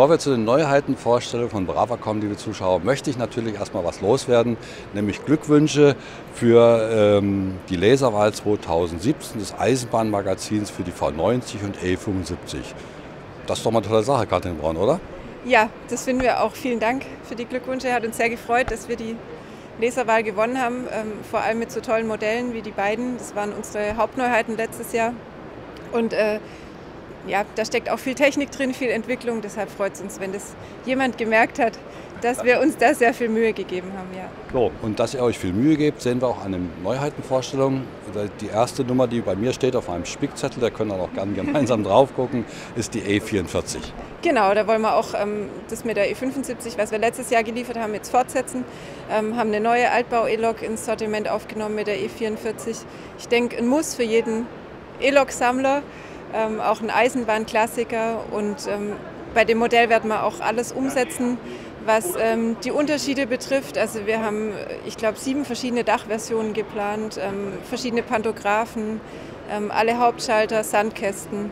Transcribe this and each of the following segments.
Bevor wir zu den Neuheitenvorstellungen von Brava kommen, liebe Zuschauer, möchte ich natürlich erstmal was loswerden, nämlich Glückwünsche für die Leserwahl 2017 des Eisenbahnmagazins für die V90 und E75. Das ist doch mal eine tolle Sache, Katrin Braun, oder? Ja, das finden wir auch. Vielen Dank für die Glückwünsche. Hat uns sehr gefreut, dass wir die Leserwahl gewonnen haben, vor allem mit so tollen Modellen wie die beiden. Das waren unsere Hauptneuheiten letztes Jahr. Und ja, da steckt auch viel Technik drin, viel Entwicklung. Deshalb freut es uns, wenn das jemand gemerkt hat, dass wir uns da sehr viel Mühe gegeben haben. Ja. So, und dass ihr euch viel Mühe gebt, sehen wir auch an den Neuheitenvorstellungen. Die erste Nummer, die bei mir steht auf einem Spickzettel, da können wir auch gerne gemeinsam drauf gucken, ist die E44. Genau, da wollen wir auch das mit der E75, was wir letztes Jahr geliefert haben, jetzt fortsetzen. Haben eine neue Altbau-E-Lok ins Sortiment aufgenommen mit der E44. Ich denke, ein Muss für jeden E-Lok-Sammler. Auch ein Eisenbahnklassiker, und bei dem Modell werden wir auch alles umsetzen, was die Unterschiede betrifft. Also wir haben, ich glaube, 7 verschiedene Dachversionen geplant, verschiedene Pantographen, alle Hauptschalter, Sandkästen,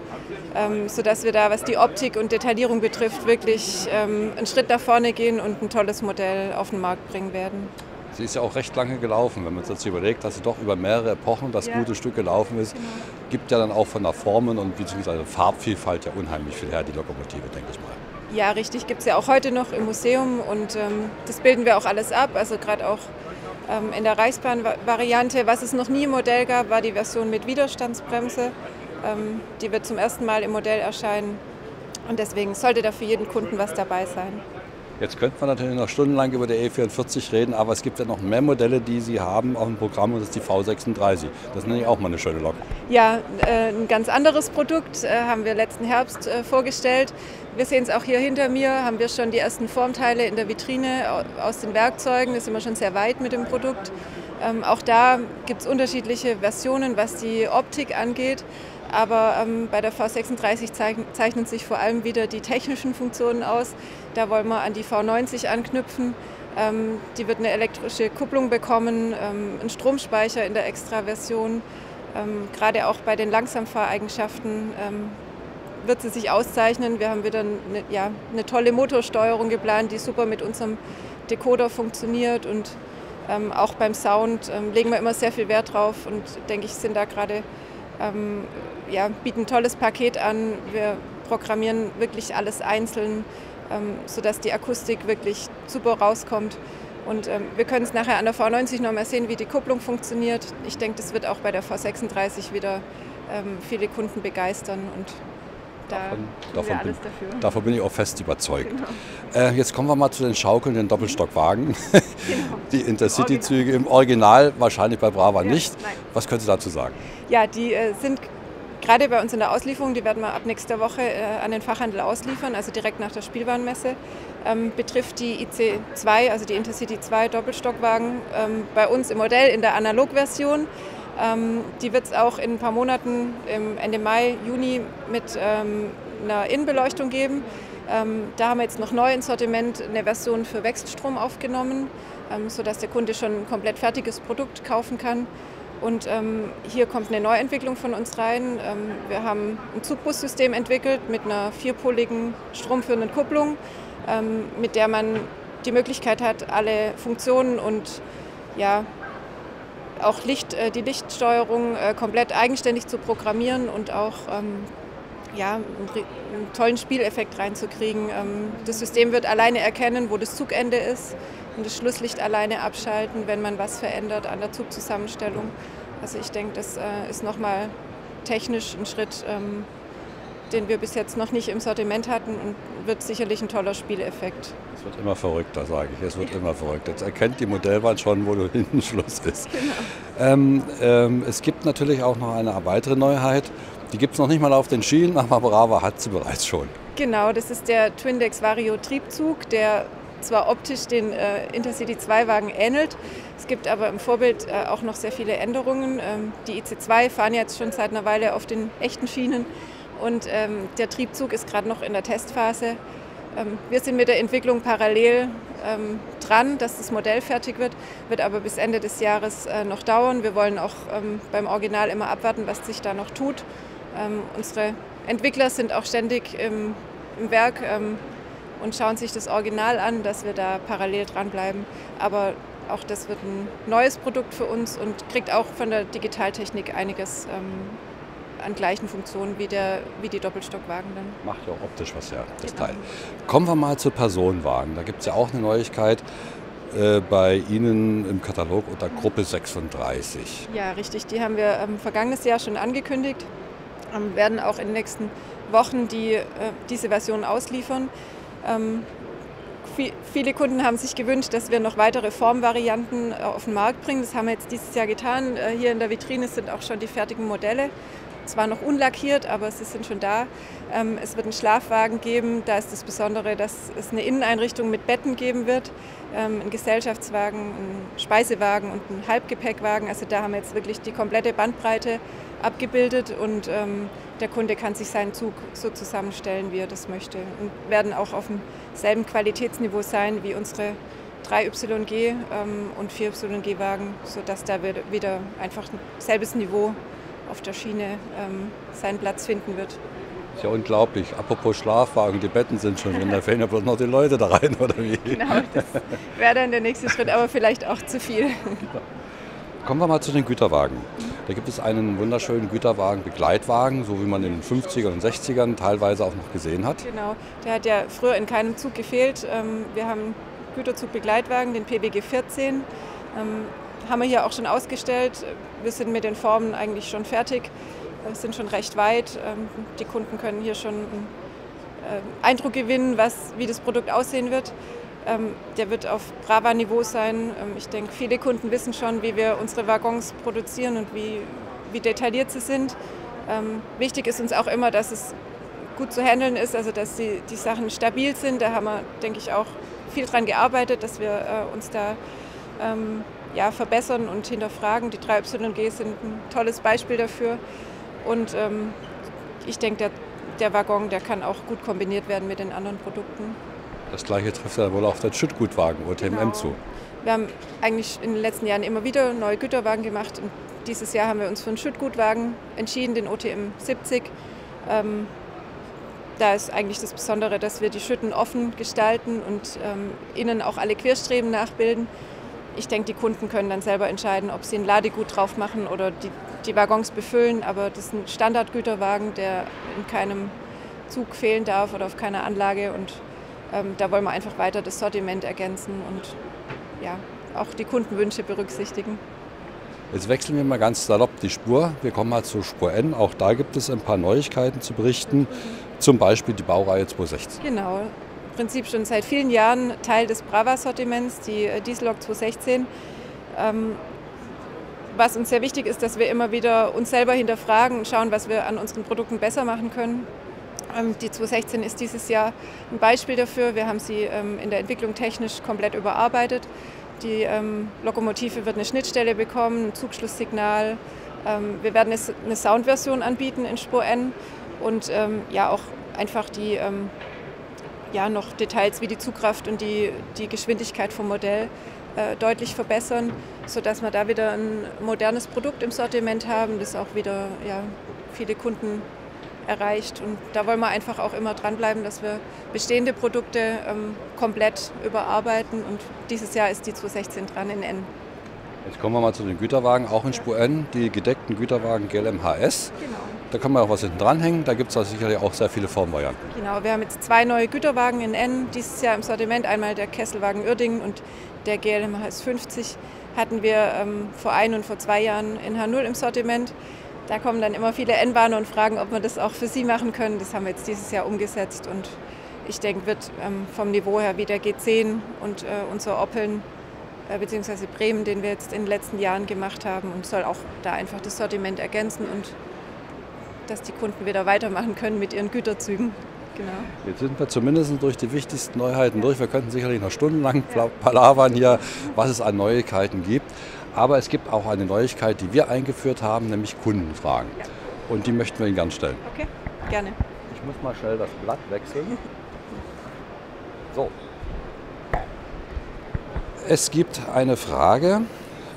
sodass wir da, was die Optik und Detaillierung betrifft, wirklich einen Schritt nach vorne gehen und ein tolles Modell auf den Markt bringen werden. Sie ist ja auch recht lange gelaufen, wenn man sich jetzt überlegt, dass sie doch über mehrere Epochen das gute Stück gelaufen ist. Genau. Gibt ja dann auch von der Formen und beziehungsweise Farbvielfalt ja unheimlich viel her, die Lokomotive, denke ich mal. Ja, richtig, gibt es ja auch heute noch im Museum, und das bilden wir auch alles ab. Also gerade auch in der Reichsbahn-Variante. Was es noch nie im Modell gab, war die Version mit Widerstandsbremse. Die wird zum ersten Mal im Modell erscheinen, und deswegen sollte da für jeden Kunden was dabei sein. Jetzt könnte man natürlich noch stundenlang über der E44 reden, aber es gibt ja noch mehr Modelle, die Sie haben auf dem Programm, und das ist die V36. Das ist nämlich auch mal eine schöne Lok. Ja, ein ganz anderes Produkt haben wir letzten Herbst vorgestellt. Wir sehen es auch hier hinter mir, haben wir schon die ersten Formteile in der Vitrine aus den Werkzeugen. Da sind wir schon sehr weit mit dem Produkt. Auch da gibt es unterschiedliche Versionen, was die Optik angeht. Aber bei der V36 zeichnen sich vor allem wieder die technischen Funktionen aus. Da wollen wir an die V90 anknüpfen. Die wird eine elektrische Kupplung bekommen, einen Stromspeicher in der Extraversion. Gerade auch bei den Langsamfahreigenschaften wird sie sich auszeichnen. Wir haben wieder eine tolle Motorsteuerung geplant, die super mit unserem Decoder funktioniert. Und auch beim Sound legen wir immer sehr viel Wert drauf, und denke ich, sind da gerade bieten ein tolles Paket an. Wir programmieren wirklich alles einzeln, sodass die Akustik wirklich super rauskommt. Und wir können es nachher an der V90 noch mal sehen, wie die Kupplung funktioniert. Ich denke, das wird auch bei der V36 wieder viele Kunden begeistern, und da tun wir alles dafür. Davon bin ich auch fest überzeugt. Genau. Jetzt kommen wir mal zu den schaukelnden Doppelstockwagen. Genau. Die Intercity-Züge im Original, wahrscheinlich bei Brava nicht. Nein. Was können Sie dazu sagen? Ja, die sind gerade bei uns in der Auslieferung, die werden wir ab nächster Woche an den Fachhandel ausliefern, also direkt nach der Spielwarenmesse. Betrifft die IC2, also die Intercity 2 Doppelstockwagen, bei uns im Modell in der Analogversion. Die wird es auch in ein paar Monaten, Ende Mai, Juni, mit einer Innenbeleuchtung geben. Da haben wir jetzt noch neu ins Sortiment eine Version für Wechselstrom aufgenommen, sodass der Kunde schon ein komplett fertiges Produkt kaufen kann. Und hier kommt eine Neuentwicklung von uns rein. Wir haben ein Zugbussystem entwickelt mit einer 4-poligen stromführenden Kupplung, mit der man die Möglichkeit hat, alle Funktionen und auch die Lichtsteuerung komplett eigenständig zu programmieren und auch einen tollen Spieleffekt reinzukriegen. Das System wird alleine erkennen, wo das Zugende ist, und das Schlusslicht alleine abschalten, wenn man was verändert an der Zugzusammenstellung. Also ich denke, das ist nochmal technisch ein Schritt, den wir bis jetzt noch nicht im Sortiment hatten, und wird sicherlich ein toller Spieleffekt. Es wird immer verrückter, sage ich. Es wird immer verrückter. Jetzt erkennt die Modellwahl schon, wo hinten Schluss ist. Genau. Es gibt natürlich auch noch eine weitere Neuheit. Die gibt es noch nicht mal auf den Schienen, aber Brava hat sie bereits schon. Genau, das ist der Twindex Vario Triebzug, der zwar optisch den Intercity 2 Wagen ähnelt, es gibt aber im Vorbild auch noch sehr viele Änderungen. Die IC2 fahren jetzt schon seit einer Weile auf den echten Schienen, und der Triebzug ist gerade noch in der Testphase. Wir sind mit der Entwicklung parallel dran, dass das Modell fertig wird aber bis Ende des Jahres noch dauern. Wir wollen auch beim Original immer abwarten, was sich da noch tut. Unsere Entwickler sind auch ständig im Werk, und schauen sich das Original an, dass wir da parallel dranbleiben. Aber auch das wird ein neues Produkt für uns und kriegt auch von der Digitaltechnik einiges an gleichen Funktionen wie die Doppelstockwagen dann. Macht ja auch optisch was her, das Teil. Kommen wir mal zu Personenwagen. Da gibt es ja auch eine Neuigkeit bei Ihnen im Katalog unter Gruppe 36. Ja, richtig. Die haben wir vergangenes Jahr schon angekündigt. Werden auch in den nächsten Wochen diese Version ausliefern. Viele Kunden haben sich gewünscht, dass wir noch weitere Formvarianten auf den Markt bringen. Das haben wir jetzt dieses Jahr getan. Hier in der Vitrine sind auch schon die fertigen Modelle. Zwar noch unlackiert, aber sie sind schon da. Es wird einen Schlafwagen geben. Da ist das Besondere, dass es eine Inneneinrichtung mit Betten geben wird. Einen Gesellschaftswagen, einen Speisewagen und einen Halbgepäckwagen. Also da haben wir jetzt wirklich die komplette Bandbreite abgebildet und der Kunde kann sich seinen Zug so zusammenstellen, wie er das möchte. Und werden auch auf demselben Qualitätsniveau sein wie unsere 3YG und 4YG-Wagen, sodass da wieder einfach ein selbes Niveau auf der Schiene seinen Platz finden wird. Ist ja unglaublich. Apropos Schlafwagen, die Betten sind schon drin, da fehlen ja bloß noch die Leute da rein, oder wie? Genau, das wäre dann der nächste Schritt, aber vielleicht auch zu viel. Kommen wir mal zu den Güterwagen. Da gibt es einen wunderschönen Güterwagen, Begleitwagen, so wie man in den 50ern und 60ern teilweise auch noch gesehen hat. Genau, der hat ja früher in keinem Zug gefehlt. Wir haben Güterzug-Begleitwagen, den PBG 14. Haben wir hier auch schon ausgestellt. Wir sind mit den Formen eigentlich schon fertig, sind schon recht weit. Die Kunden können hier schon einen Eindruck gewinnen, wie das Produkt aussehen wird. Der wird auf Brava-Niveau sein. Ich denke, viele Kunden wissen schon, wie wir unsere Waggons produzieren und wie detailliert sie sind. Wichtig ist uns auch immer, dass es gut zu handeln ist, also dass die Sachen stabil sind. Da haben wir, denke ich, auch viel dran gearbeitet, dass wir uns da verbessern und hinterfragen. Die 3YG sind ein tolles Beispiel dafür. Und ich denke, der Waggon, der kann auch gut kombiniert werden mit den anderen Produkten. Das gleiche trifft ja wohl auf den Schüttgutwagen OTMM zu. Wir haben eigentlich in den letzten Jahren immer wieder neue Güterwagen gemacht und dieses Jahr haben wir uns für einen Schüttgutwagen entschieden, den OTM 70. Da ist eigentlich das Besondere, dass wir die Schütten offen gestalten und innen auch alle Querstreben nachbilden. Ich denke, die Kunden können dann selber entscheiden, ob sie ein Ladegut drauf machen oder die Waggons befüllen, aber das ist ein Standardgüterwagen, der in keinem Zug fehlen darf oder auf keiner Anlage und da wollen wir einfach weiter das Sortiment ergänzen und ja, auch die Kundenwünsche berücksichtigen. Jetzt wechseln wir mal ganz salopp die Spur. Wir kommen mal zur Spur N. Auch da gibt es ein paar Neuigkeiten zu berichten, zum Beispiel die Baureihe 216. Genau, im Prinzip schon seit vielen Jahren Teil des Brava-Sortiments, die Diesellok 216. Was uns sehr wichtig ist, dass wir immer wieder uns selber hinterfragen und schauen, was wir an unseren Produkten besser machen können. Die 216 ist dieses Jahr ein Beispiel dafür. Wir haben sie in der Entwicklung technisch komplett überarbeitet. Die Lokomotive wird eine Schnittstelle bekommen, ein Zugschlusssignal. Wir werden eine Soundversion anbieten in Spur N und auch einfach noch Details wie die Zugkraft und die Geschwindigkeit vom Modell deutlich verbessern, sodass wir da wieder ein modernes Produkt im Sortiment haben, das auch wieder viele Kunden erreicht. Und da wollen wir einfach auch immer dranbleiben, dass wir bestehende Produkte komplett überarbeiten. Und dieses Jahr ist die 216 dran in N. Jetzt kommen wir mal zu den Güterwagen, auch in Spur N, die gedeckten Güterwagen GLM HS. Genau. Da kann man auch was hinten dranhängen, da gibt es sicherlich auch sehr viele Formvarianten. Genau, wir haben jetzt 2 neue Güterwagen in N dieses Jahr im Sortiment. Einmal der Kesselwagen Uerdingen und der GLM HS 50 hatten wir vor 1 und vor 2 Jahren in H0 im Sortiment. Da kommen dann immer viele N-Bahner und fragen, ob wir das auch für sie machen können. Das haben wir jetzt dieses Jahr umgesetzt und ich denke, wird vom Niveau her wie der G10 und unser Opeln bzw. Bremen, den wir jetzt in den letzten Jahren gemacht haben und soll auch da einfach das Sortiment ergänzen und dass die Kunden wieder weitermachen können mit ihren Güterzügen. Genau. Jetzt sind wir zumindest durch die wichtigsten Neuheiten durch. Wir könnten sicherlich noch stundenlang palavern hier, was es an Neuigkeiten gibt. Aber es gibt auch eine Neuigkeit, die wir eingeführt haben, nämlich Kundenfragen. Ja. Und die möchten wir Ihnen gerne stellen. Okay, gerne. Ich muss mal schnell das Blatt wechseln. So. Es gibt eine Frage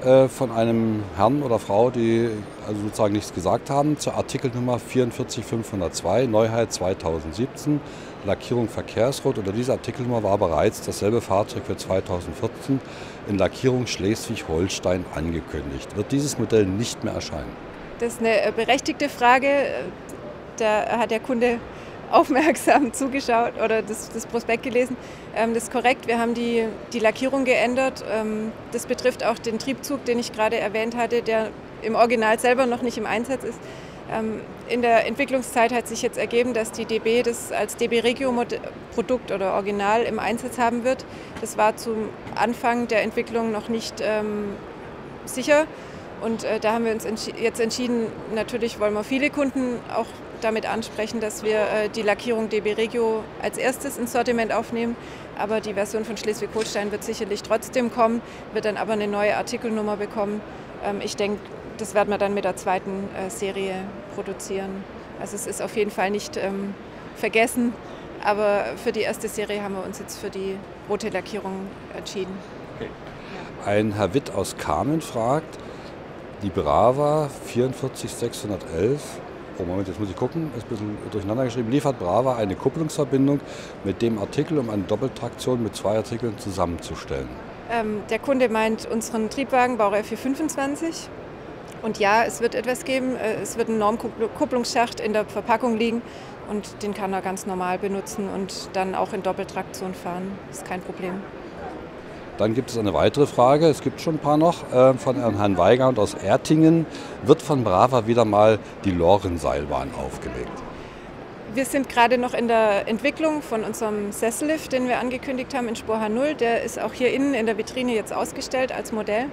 von einem Herrn oder Frau, die also sozusagen nichts gesagt haben, zur Artikelnummer 44502, Neuheit 2017, Lackierung Verkehrsrot. Unter dieser Artikelnummer war bereits dasselbe Fahrzeug für 2014 in Lackierung Schleswig-Holstein angekündigt. Wird dieses Modell nicht mehr erscheinen? Das ist eine berechtigte Frage. Da hat der Kunde aufmerksam zugeschaut oder das Prospekt gelesen. Das ist korrekt, wir haben die Lackierung geändert. Das betrifft auch den Triebzug, den ich gerade erwähnt hatte, der im Original selber noch nicht im Einsatz ist. In der Entwicklungszeit hat sich jetzt ergeben, dass die DB das als DB Regio Produkt oder Original im Einsatz haben wird. Das war zum Anfang der Entwicklung noch nicht sicher. Und da haben wir uns jetzt entschieden, natürlich wollen wir viele Kunden auch damit ansprechen, dass wir die Lackierung DB Regio als erstes ins Sortiment aufnehmen. Aber die Version von Schleswig-Holstein wird sicherlich trotzdem kommen, wird dann aber eine neue Artikelnummer bekommen. Ich denke, das werden wir dann mit der zweiten Serie produzieren. Also es ist auf jeden Fall nicht vergessen, aber für die erste Serie haben wir uns jetzt für die rote Lackierung entschieden. Okay. Ein Herr Witt aus Kamen fragt, die Brava 44611, oh Moment, jetzt muss ich gucken, ist ein bisschen durcheinander geschrieben, liefert Brava eine Kupplungsverbindung mit dem Artikel, um eine Doppeltraktion mit 2 Artikeln zusammenzustellen. Der Kunde meint unseren Triebwagen Baureihe 425 und ja, es wird etwas geben, es wird ein Normkupplungsschacht in der Verpackung liegen und den kann er ganz normal benutzen und dann auch in Doppeltraktion fahren, das ist kein Problem. Dann gibt es eine weitere Frage, es gibt schon ein paar noch, von Herrn Weigand aus Ertingen. Wird von Brava wieder mal die Lorenseilbahn aufgelegt? Wir sind gerade noch in der Entwicklung von unserem Sessellift, den wir angekündigt haben in Spur H0. Der ist auch hier innen in der Vitrine jetzt ausgestellt als Modell.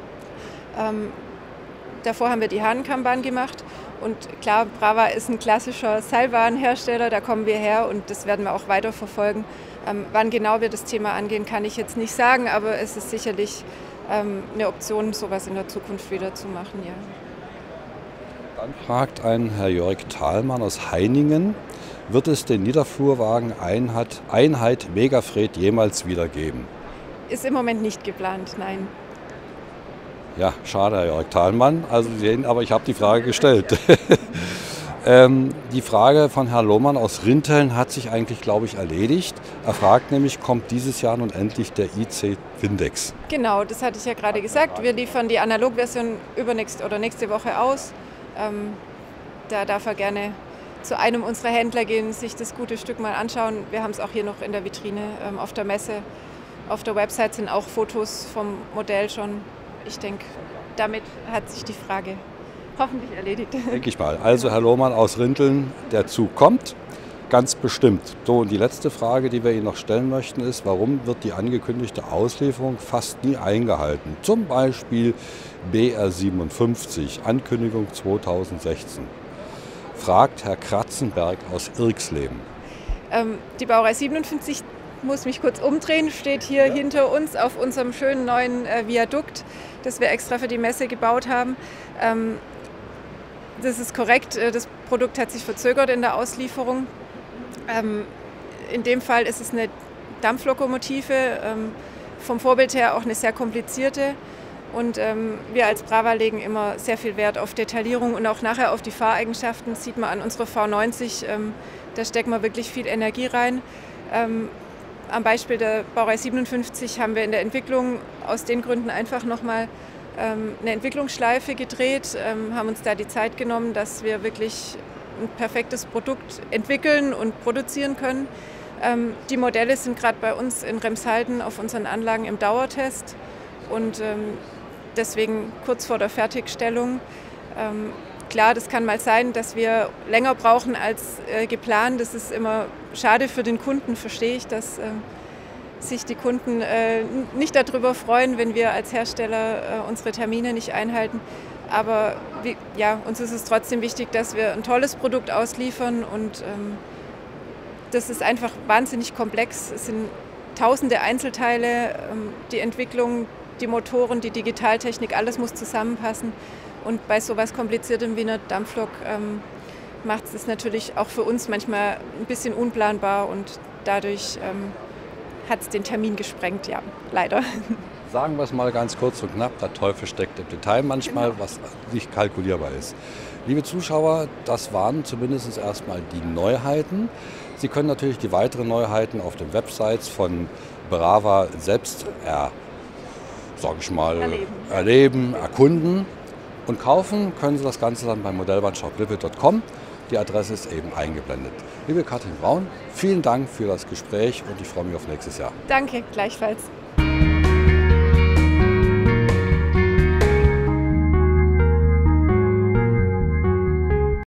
Davor haben wir die Hahnkammbahn gemacht. Und klar, Brava ist ein klassischer Seilbahnhersteller, da kommen wir her und das werden wir auch weiter verfolgen. Wann genau wir das Thema angehen, kann ich jetzt nicht sagen, aber es ist sicherlich eine Option, sowas in der Zukunft wieder zu machen. Ja. Dann fragt ein Herr Jörg Thalmann aus Heiningen, wird es den Niederflurwagen Einheit Megafred jemals wieder geben? Ist im Moment nicht geplant, nein. Ja, schade, Herr Jörg Thalmann. Also Sie sehen, aber ich habe die Frage gestellt. Die Frage von Herrn Lohmann aus Rinteln hat sich eigentlich, glaube ich, erledigt. Er fragt nämlich, kommt dieses Jahr nun endlich der IC Windex? Genau, das hatte ich ja gerade gesagt. Wir liefern die Analogversion nächste Woche aus. Da darf er gerne zu einem unserer Händler gehen, sich das gute Stück mal anschauen. Wir haben es auch hier noch in der Vitrine auf der Messe. Auf der Website sind auch Fotos vom Modell schon. Ich denke, damit hat sich die Frage hoffentlich erledigt. Denke ich mal. Also Herr Lohmann aus Rinteln, der Zug kommt, ganz bestimmt. So, und die letzte Frage, die wir Ihnen noch stellen möchten, ist, warum wird die angekündigte Auslieferung fast nie eingehalten? Zum Beispiel BR57, Ankündigung 2016. Fragt Herr Kratzenberg aus Irxleben. Die Baureihe 57, muss mich kurz umdrehen, steht hier hinter uns auf unserem schönen neuen Viadukt, das wir extra für die Messe gebaut haben. Das ist korrekt, das Produkt hat sich verzögert in der Auslieferung. In dem Fall ist es eine Dampflokomotive, vom Vorbild her auch eine sehr komplizierte. Und wir als Brava legen immer sehr viel Wert auf Detaillierung und auch nachher auf die Fahreigenschaften. Das sieht man an unserer V90, da stecken wir wirklich viel Energie rein. Am Beispiel der Baureihe 57 haben wir in der Entwicklung aus den Gründen einfach nochmal eine Entwicklungsschleife gedreht, haben uns da die Zeit genommen, dass wir wirklich ein perfektes Produkt entwickeln und produzieren können. Die Modelle sind gerade bei uns in Remshalden auf unseren Anlagen im Dauertest und deswegen kurz vor der Fertigstellung. Klar, das kann mal sein, dass wir länger brauchen als geplant. Das ist immer schade für den Kunden, verstehe ich, dass sich die Kunden nicht darüber freuen, wenn wir als Hersteller unsere Termine nicht einhalten. Aber uns ist es trotzdem wichtig, dass wir ein tolles Produkt ausliefern und das ist einfach wahnsinnig komplex. Es sind tausende Einzelteile, die Entwicklung, die Motoren, die Digitaltechnik, alles muss zusammenpassen. Und bei so etwas Kompliziertem wie einer Dampflok macht es natürlich auch für uns manchmal ein bisschen unplanbar und dadurch hat es den Termin gesprengt, ja, leider. Sagen wir es mal ganz kurz und knapp, der Teufel steckt im Detail manchmal, Genau. was nicht kalkulierbar ist. Liebe Zuschauer, das waren zumindest erstmal die Neuheiten. Sie können natürlich die weiteren Neuheiten auf den Websites von Brava selbst erleben, erkunden und kaufen können Sie das Ganze dann beim Modellbahnshop-Lippe.com. Die Adresse ist eben eingeblendet. Liebe Katrin Braun, vielen Dank für das Gespräch und ich freue mich auf nächstes Jahr. Danke, gleichfalls.